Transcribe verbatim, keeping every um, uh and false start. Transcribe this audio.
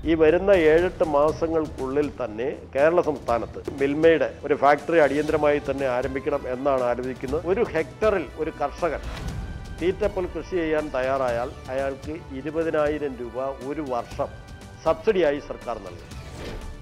ഈ വരുന്ന ഏഴെട്ട് മാസങ്ങൾക്കുള്ളിൽ തന്നെ കേരള സംസ്ഥാനത്ത് മിൽമയുടെ ഒരു ഫാക്ടറി അടിയന്തരമായി തന്നെ ആരംഭിക്കണം എന്നാണ് ആലോചിക്കുന്നത്. ഒരു ഹെക്ടറിൽ ഒരു കർഷകൻ തീറ്റപ്പുൽ കൃഷി ചെയ്യാൻ തയ്യാറായാൽ അയാൾക്ക് ഇരുപതിനായിരം രൂപ ഒരു വർഷം സബ്സിഡിയായി സർക്കാർ നൽകും.